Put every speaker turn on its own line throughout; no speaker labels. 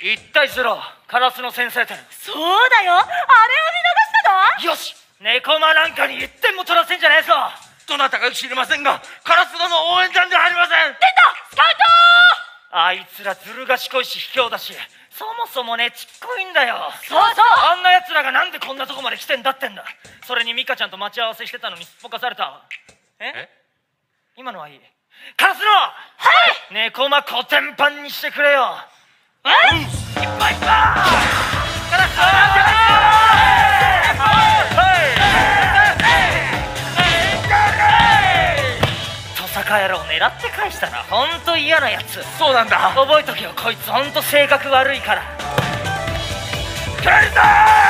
1対0、カラスの先制点。
そうだよ、あれを見逃したの？
よし、猫間なんかに1点も取らせんじゃねえぞ。
どなたか知りませんが、カラス殿の応援団ではありません。
出た、スカウト！
あいつらずる賢いし卑怯だし、そもそもねちっこいんだよ。
そうそう、
あんな奴らがなんでこんなとこまで来てんだってんだ。それにミカちゃんと待ち合わせしてたのにすっぽかされた。今のはいい。カラスの、はい、猫間コテンパンにしてくれよ。いっぱいいっぱい。カラストサカ野郎狙って返したな。ほんと嫌なやつ。
そうなんだ。
覚えとけよ、こいつほんと性格悪いから。帰るぞ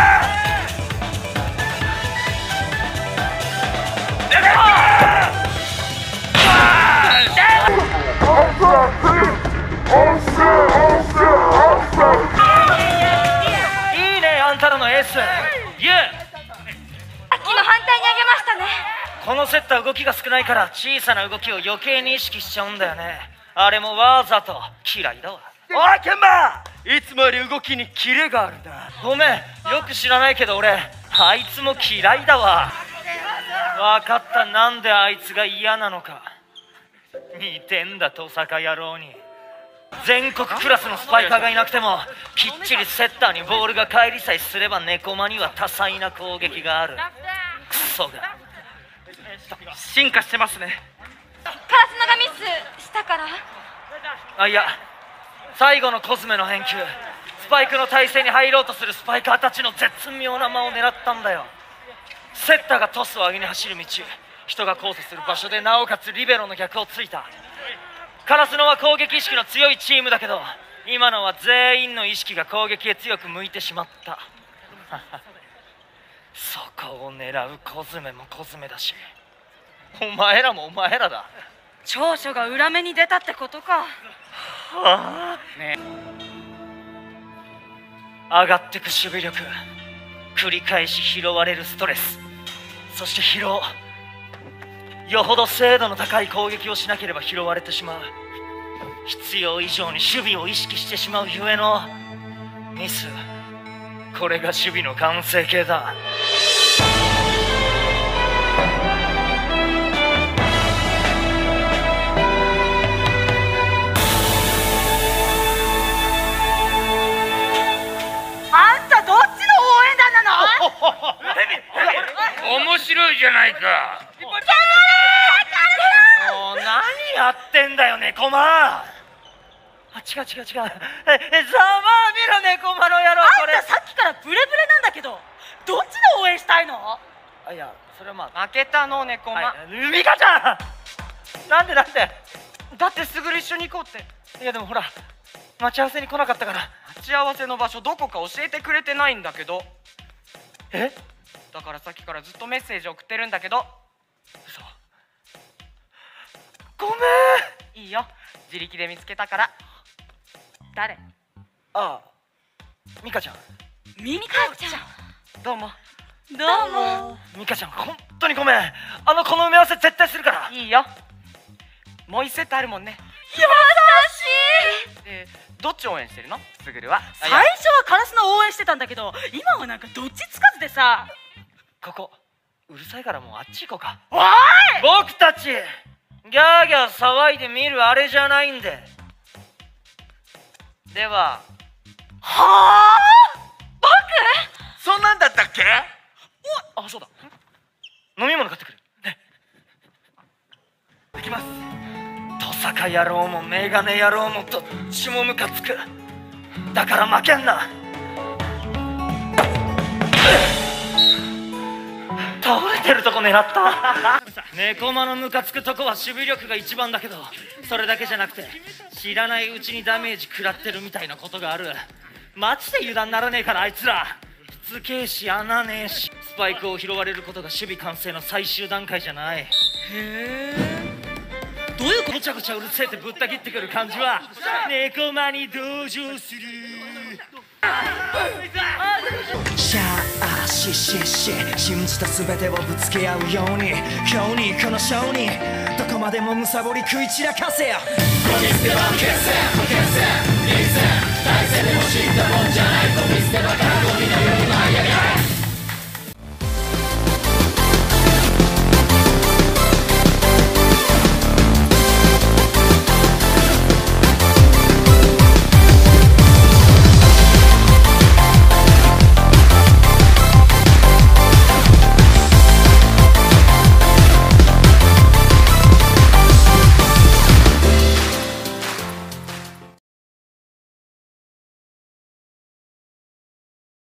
いいね、あんたらのエース。ユウ、
さっきの反対にあげましたね。
このセットは動きが少ないから小さな動きを余計に意識しちゃうんだよね。あれもわざと。嫌いだわ。
おいケンバ、いつもより動きにキレがあるな。
ごめん、よく知らないけど俺あいつも嫌いだわ。分かった、なんであいつが嫌なのか。似てんだ、トサカ野郎に。全国クラスのスパイカーがいなくてもきっちりセッターにボールが返りさえすれば猫間には多彩な攻撃がある。クソが
進化してますね。
カラスノがミスしたから。
あ、いや、最後のコスメの返球、スパイクの体勢に入ろうとするスパイカーたちの絶妙な間を狙ったんだよ。セッターがトスを上げに走る道、人が交差する場所でなおかつリベロの逆をついた。カラスノは攻撃意識の強いチームだけど、今のは全員の意識が攻撃へ強く向いてしまったそこを狙うコズメもコズメだし、お前らもお前らだ。
長所が裏目に出たってことか。
ね、上がってく守備力、繰り返し拾われるストレス、そして疲労。よほど精度の高い攻撃をしなければ拾われてしまう。必要以上に守備を意識してしまうゆえのミス。これが守備の完成形だ。
あんたどっちの応援団なの？
面白いじゃないか。
もう何やってんだよ猫間。あ、違う。ざまあ見ろ猫間の野郎。これ
あんたさっきからブレブレなんだけど、どっちの応援したいの？
あ、いや、それはまあ
負けたの猫間。
ミカちゃん、なんで
だってすぐ一緒に行こうって。
いやでもほら、待ち合わせに来なかったから。
待ち合わせの場所どこか教えてくれてないんだけど。だからさっきからずっとメッセージ送ってるんだけど。
嘘。ごめん。
いいよ、自力で見つけたから。誰？
ああ、ミカちゃん。
ミカちゃん、
どうも。
どうも。
ミカちゃん、本当にごめん。この埋め合わせ絶対するから。
いいよ、もう一セットあるもんね。
優しい。
どっち応援してるの？すぐるは。
最初はカラスの応援してたんだけど、今はなんかどっちつかずでさ。
ここうるさいからもうあっち行こうか。
おい！
僕たちギャーギャー騒いで見るあれじゃないんで。では。
はあ？僕？
そんなんだったっけ？
あ、そうだ。飲み物買ってくる。ね。できます。トサカ野郎もメガネ野郎もどっちもムカつく。だから負けんな。倒れてるとこ狙った猫間のムカつくとこは守備力が一番だけど、それだけじゃなくて知らないうちにダメージ食らってるみたいなことがある。マジで油断ならねえからあいつら。しつけえし穴ねえし、スパイクを拾われることが守備完成の最終段階じゃない。へえ、どういうこと？ごちゃごちゃうるせえってぶった切ってくる感じは猫間に同情する。シャーシシシ、信じた全てをぶつけ合うように、今日にこのショーにどこまでもむさぼり食い散らかせよ。ゴミ捨ては決戦、決戦、臨戦、大戦でも死んだもんじゃないゴミ捨て場から